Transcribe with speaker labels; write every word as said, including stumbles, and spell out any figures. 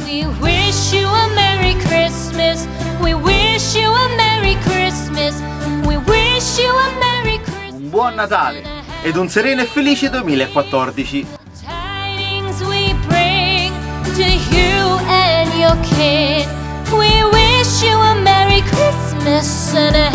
Speaker 1: We wish you a Merry Christmas. We wish you a Merry Christmas. We wish you a Merry Christmas.
Speaker 2: Un buon Natale ed un sereno e felice duemilaquattordici.
Speaker 1: Tidings we bring to you and your kin. We wish you a Merry Christmas and a